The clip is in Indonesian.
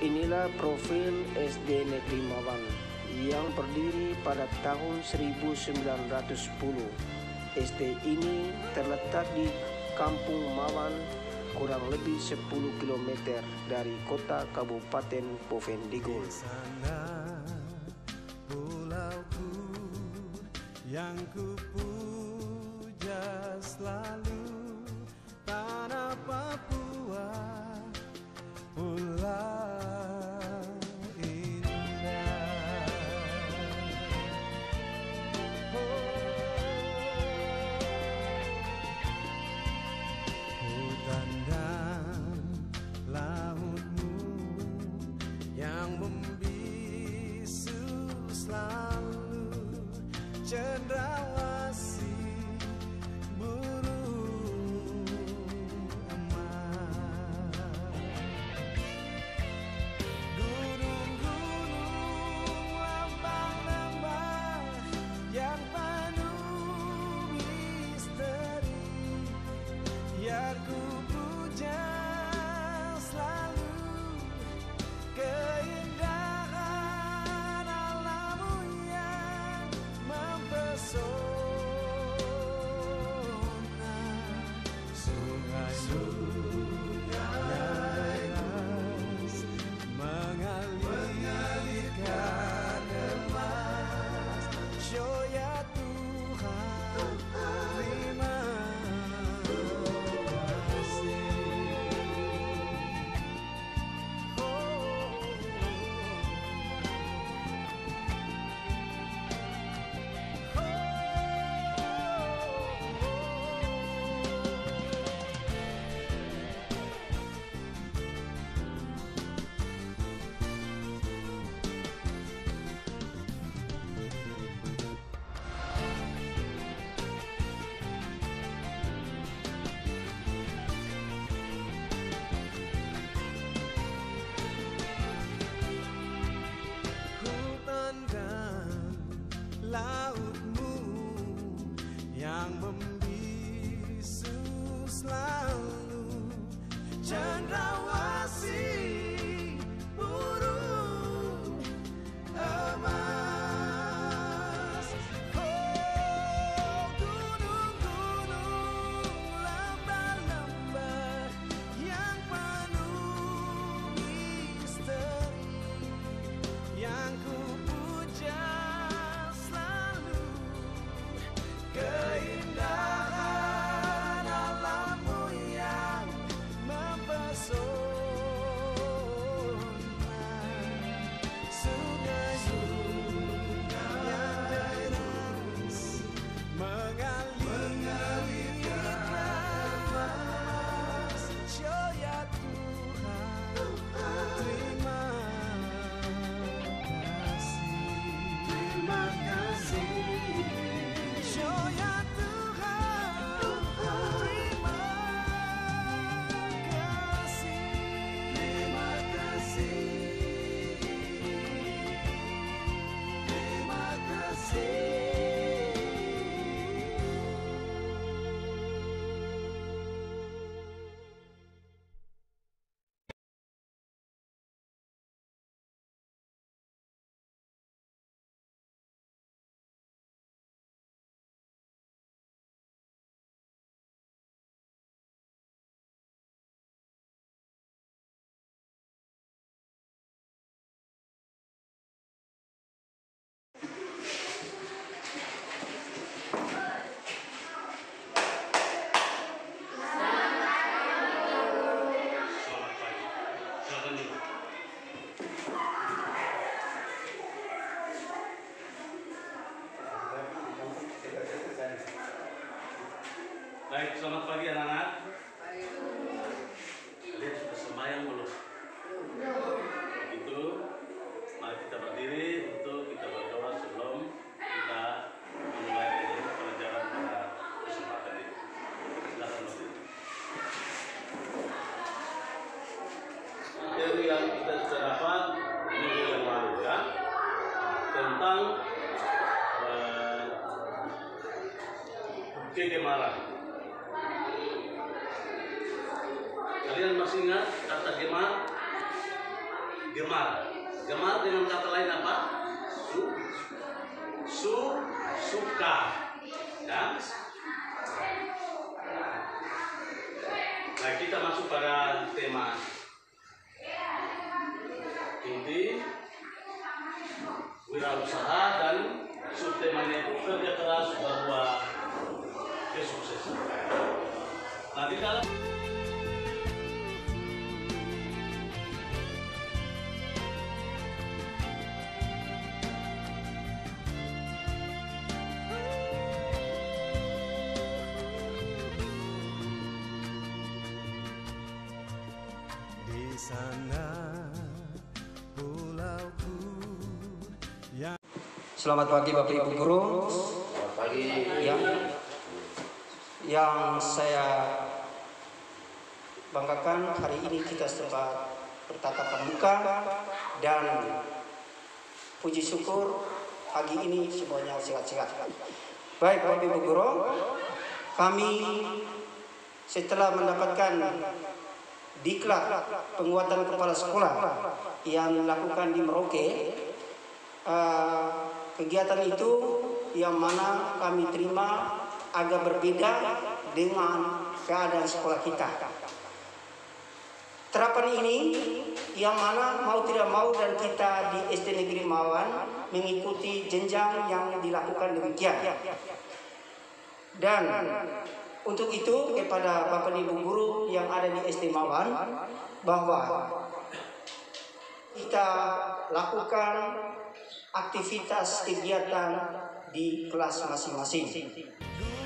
Inilah profil SD Negeri Mawang yang berdiri pada tahun 1910. SD ini terletak di Kampung Mawan, kurang lebih 10 km dari kota Kabupaten Bovendigul. Sana pulauku yang ku puja selalu, tanah Papua, pulau indah. Hutan dan lautmu yang membisu selalu, cendrawasih burung emas. Gunung-gunung, lembah-lembah yang penuh misteri, yang ku puja selalu, keindahan alammu yang mempesona. Sungai-sungai deras mengalirkan emas. Shoya Tuhan, terima kasih. Hutan dan lautmu yang membisu selalu, cendrawasih burung emas. Oh, gunung-gunung, lembah-lembah yang penuh misteri, yang ku puja selalu, keindahan alammu yang mempesona. Sungai-sungai yang deras mengalirkan emas. Shoya Tuhan, terima kasih. Shoya Tuhan, terima kasih. Terima kasih. Terima kasih. Baik, selamat pagi anak-anak. Kalian sudah sembahyang belum? Itu, mari kita berdiri untuk kita berdoa sebelum kita memulai pelajaran pada kesempatan ini. Silakan berdiri. Materi yang kita sudah dapat minggu yang lalu ya, tentang kegemaran. Kalian masih ingat kata gemar? gemar. Gemar dengan kata lain apa? Suka. Ya. Nah, kita masuk pada tema inti wirausaha dan subtemanya itu kerja keras berbuah kesuksesan. Nah, di dalam di sana pulauku yang Selamat pagi Bapak Ibu Guru. selamat pagi. Yang saya banggakan hari ini kita sempat bertatapan muka dan puji syukur pagi ini semuanya sehat-sehat. Baik Bapak Ibu Guru, kami setelah mendapatkan diklat penguatan kepala sekolah yang dilakukan di Merauke, kegiatan itu yang mana kami terima agak berbeda dengan keadaan sekolah kita. Terapan ini yang mana mau tidak mau dan kita di SD Negeri Mawan mengikuti jenjang yang dilakukan demikian. Dan untuk itu kepada Bapak Ibu Guru yang ada di SD Mawan bahwa kita lakukan aktivitas kegiatan di kelas masing-masing.